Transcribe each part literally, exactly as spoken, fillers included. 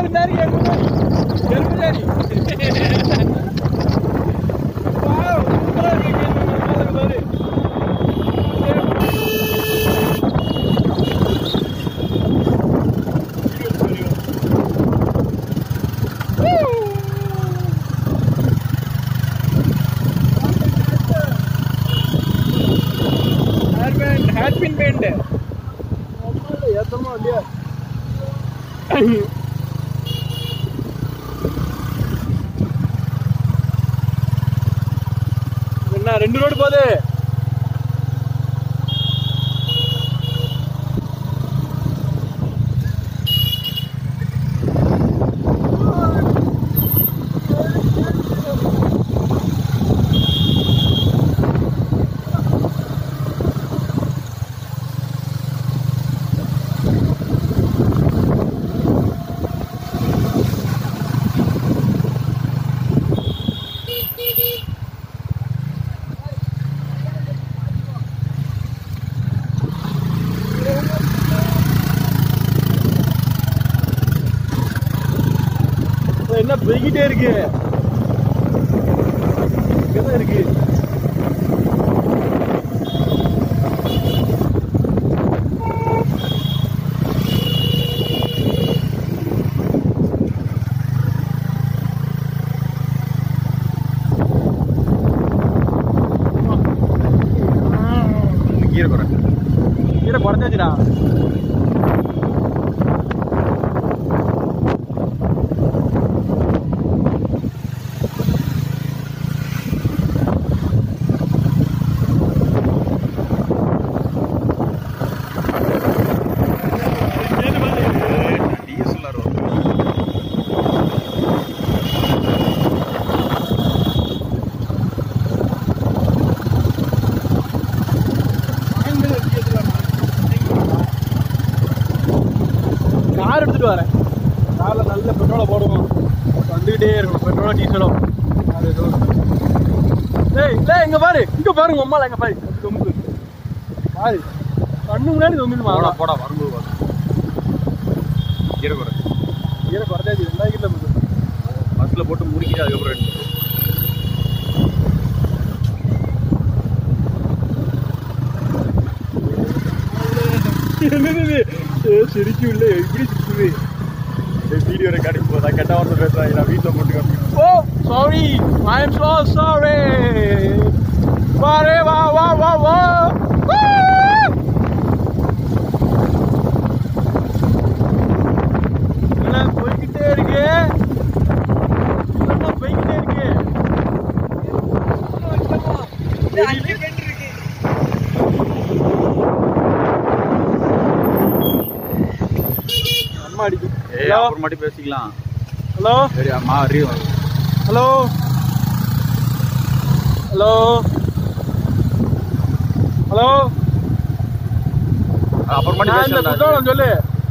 எலுமிச்சாரி எலுமிச்சாரி hairpin pant ஏத்தமா இல்லையா என்ன ரெண்டு ரோடு போகுது என்ன போய்கிட்டே இருக்கு இங்கதான் இருக்கு கீரை குறை கீரை குறைச்சாச்சுடா கார் எடுத்துட்டு வரேன் காரில் நல்ல பெட்ரோலை போடுவோம் வந்துக்கிட்டே இருக்கணும் பெட்ரோலோ டீசலோ அது ஏய் இல்லை இங்கே பாரு இங்கே பாருங்க அம்மாவில் எங்கே பாரு தொம்பு பாரு கண்ணு முன்னாடி தொம்பிடுமா போடா போடா வரும்போது பாரு கீரை குறை கீரை குறைச்சாச்சு ரெண்டாயிரம் கிலோ பஸ்ஸில் போட்டு முடிக்கிட்டு அதுக்கப்புறம் என்னது சிரிக்கும் இல்லை எப்படி சிரிக்குது வீடியோ ரெக்கார்டிங் போதா கெட்ட வார்த்தை பேசுறாங்க நான் வீட்டில் போட்டு oh sorry I am so sorry வாரே வா வா வா வா போய்கிட்டே இருக்கு போய்கிட்டே இருக்கு அப்புறமாட்டி பேசிக்கலாம் ஹலோ சரி அம்மா ஹலோ ஹலோ ஹலோ அப்புறமாட்டி பேசலாம் சொல்லு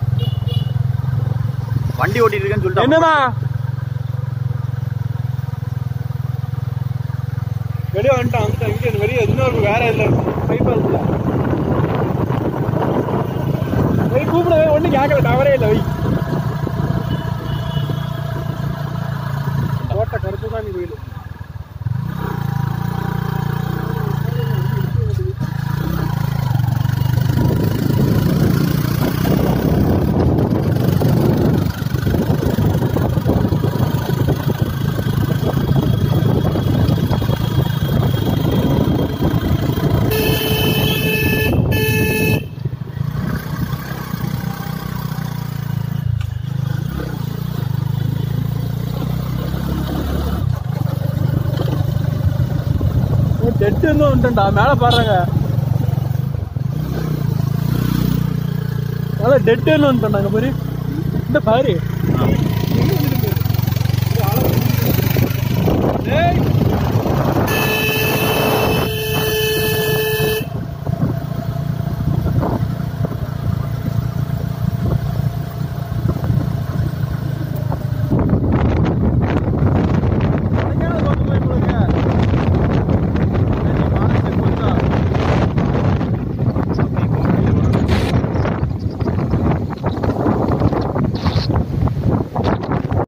வண்டி ஓட்டிட்டு இருக்கேன்னு சொல்லிட்டு என்னடா வெளியே வந்துட்டான் வந்துட்டான் இங்கே வெளியே இன்னொரு வேற இல்லை பைபாஸ்ல வை கூப்பிடவே ஒன்றும் கேட்கல டவரே இல்லை வை கோட்டை கருப்பு தான் நீ கோயில் டெட்டு இன்னும் உண்டுண்டா மேலே பாடுறாங்க மேலே டெட்டு இன்னும் உண்டுண்டா அங்கே பாரு இந்த பாரு